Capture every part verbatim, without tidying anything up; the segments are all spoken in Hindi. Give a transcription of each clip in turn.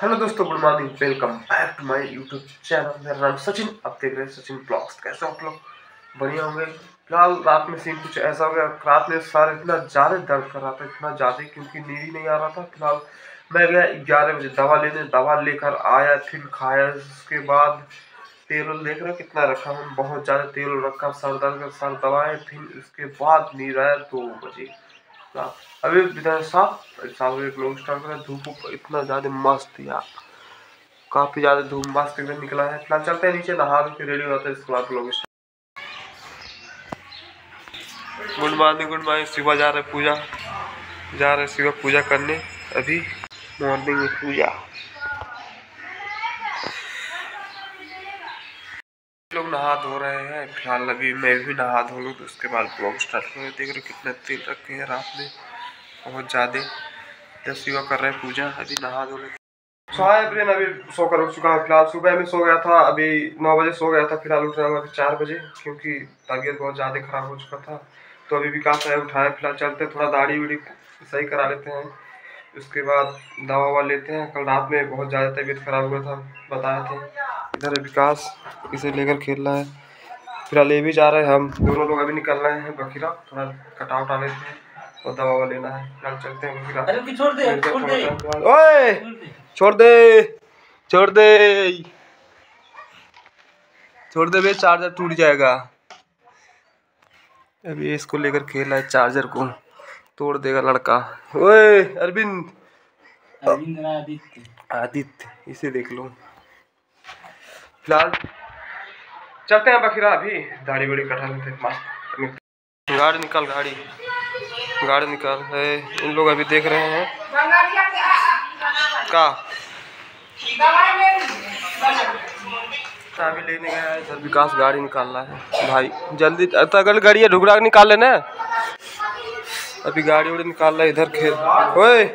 हेलो दोस्तों, good morning, welcome back to my YouTube channel. मेरा नाम सचिन, आप देख रहे हैं सचिन ब्लॉग्स। कैसे आप लोग? बढ़िया होंगे। फिलहाल रात में सीन कुछ ऐसा हो गया, रात में सारा इतना ज़्यादा दर्द कर रहा था, इतना ज़्यादा क्योंकि नींद ही नहीं आ रहा था। फिलहाल मैं गया ग्यारह बजे दवा लेने, दवा लेकर आया, फिर खाया। उसके बाद तेल उल देख रहे हो कितना रखा हूँ, बहुत ज़्यादा तेल रखा, सर दर्द का सर दवाएँ। फिर उसके बाद नींद आया दो बजे। अभी विधान साहब साहब एक लोग स्टार्ट करा। धूप इतना ज़्यादा मस्त यार, काफ़ी ज़्यादा धूप मस्त एकदम निकला है। फिलहाल चलते हैं नीचे, नहा के रेडी होते हैं, इसके बाद लोग। Good morning, good morning. सुबह जा रहे पूजा जा रहे सुबह पूजा करने। अभी मॉर्निंग में पूजा, लोग नहा धो रहे हैं। फिलहाल अभी मैं भी नहा धो लूँ तो उसके बाद ब्लॉग स्टार्ट करें। देख रहे हो कितना तेल रखे हैं रात में, बहुत ज़्यादा। जब सुबह कर रहे हैं पूजा, अभी नहा धो लेते। सोया ब्रेन अभी सोकर उठ चुका है। फिलहाल सुबह में सो गया था, अभी नौ बजे सो गया था। फिलहाल उठ रहा हूँ अभी चार बजे, क्योंकि तबीयत बहुत ज़्यादा ख़राब हो चुका था। तो अभी विकास है उठाया। फिलहाल चलते थोड़ा दाढ़ी उड़ी सही करा लेते हैं, उसके बाद दवा ववा लेते हैं। कल रात में बहुत ज़्यादा तबीयत ख़राब हुआ था, बताए थे। इधर विकास इसे लेकर खेल रहा है। फिलहाल ये भी जा रहे हैं, हम दोनों लोग अभी निकल रहे हैं बखीरा, थोड़ा कटा उठा लेते हैं और दवा ववा लेना है। फिलहाल चलते हैं बखीरा। अरे छोड़ दे, छोड़ दे, ओए छोड़ दे छोड़ दे छोड़ दे बे, चार्जर टूट जाएगा। अभी इसको लेकर खेल रहा है, चार्जर को तोड़ देगा लड़का। ओए अरविंद, अरविंद आदित्य आदित्य, इसे देख लो। फिलहाल चलते हैं बखीरा, अभी दाढ़ी बड़ी कटा लेते हैं मस्त। गाड़ी निकाल, गाड़ी गाड़ी निकाल है। इन लोग अभी देख रहे हैं का अभी लेने गया है। इधर विकास गाड़ी निकाल रहा है। भाई जल्दी अगर गाड़ी ढुकरा निकाल लेना, अभी गाड़ी उड़ी निकाल रहा है। इधर खेल, ओए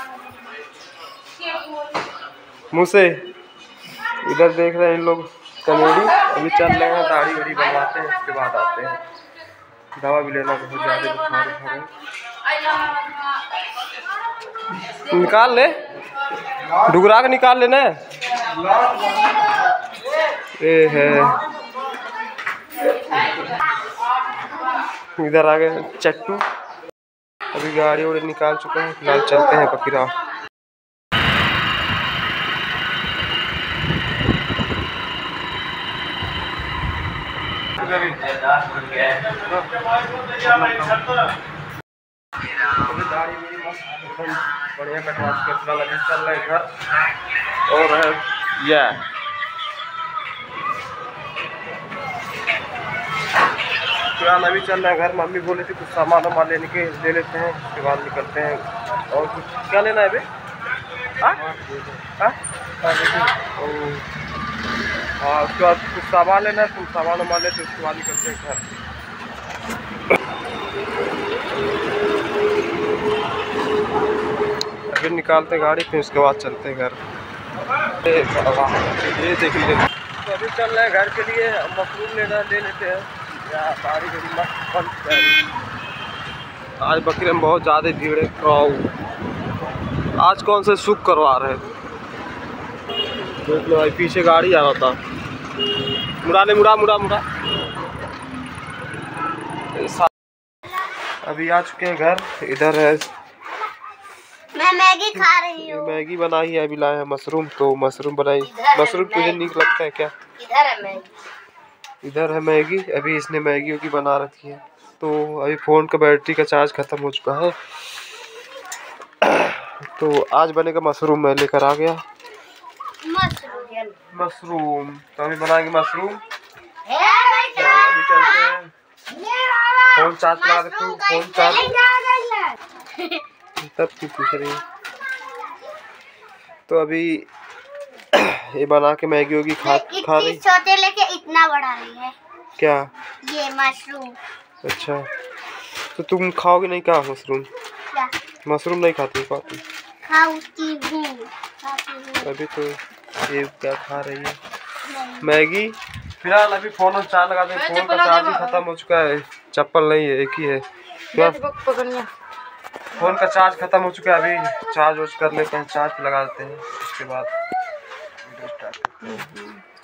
मुँह से इधर देख रहे हैं इन लोग कॉमेडी। अभी चल रहे हैं, दाढ़ी वाड़ी बनवाते हैं, उसके बाद आते हैं। दवा भी लेना, बहुत ज़्यादा बुखार उखार है। निकाल ले, डुगरा के निकाल लेना। ए है इधर आ गए चट्टू। अभी गाड़ी वाड़ी निकाल चुका है। फिलहाल चलते हैं बखीरा। दाढ़ी बढ़िया कटवा के फिलहाल अभी चल रहे हैं घर। और है यह फिलहाल अभी चल रहा है घर। मम्मी बोली थी कुछ सामान वामान लेने के, ले लेते हैं, उसके बाद निकलते हैं। और कुछ क्या लेना है अभी? हाँ हाँ, उसके बाद कुछ सामान लेना है, कुछ सामान वामान लेते उसके बाद निकलते हैं घर। अभी निकालते हैं गाड़ी, फिर उसके बाद चलते हैं घर। ये देख लीजिए, तो अभी चल रहे हैं घर के लिए। मशरूम लेना ले लेते हैं या सारी बड़ी मस्त बंद। आज बकरी में बहुत ज़्यादा भीड़ है। आज कौन से सुख करवा रहे हैं, देख लो भाई। पीछे गाड़ी आ रहा था, मुड़ा ले, मुड़ा मुड़ा मुड़ा। अभी आ चुके हैं घर। इधर है, मैं मैगी खा रही हूँ। मैगी बनाई है, अभी लाए हैं मशरूम, तो मशरूम बनाई। मशरूम तुझे नीक लगता है क्या? इधर है मैगी, इधर है मैगी। अभी इसने मैगी की बना रखी है। तो अभी फ़ोन का बैटरी का चार्ज ख़त्म हो चुका है, तो आज बनेगा मशरूम। मैं लेकर आ गया मशरूम मशरूम तो अभी बनाएंगे मशरूम। बेटा, अभी चलते हैं, फ़ोन चार्ज लगा देते हैं। फ़ोन चार्ज तब क्यों पूछ रही है? तो अभी ये बना के मैगी होगी खा खा रही। छोटे लेके इतना बड़ा नहीं है क्या ये मशरूम? अच्छा, तो तुम खाओगे नहीं क्या मशरूम? क्या मशरूम नहीं खाती? खाती खाती हूँ। अभी तो ये क्या खा रही है? मैगी। फिलहाल अभी फोन में चार्ज लगा दें, फोन का चार्ज ही खत्म हो चुका है। चप्पल नहीं है, एक ही है। फोन का चार्ज खत्म हो चुका है, अभी चार्ज वार्ज कर लेते हैं, चार्ज लगा देते हैं। उसके बाद वीडियो स्टार्ट करते हैं।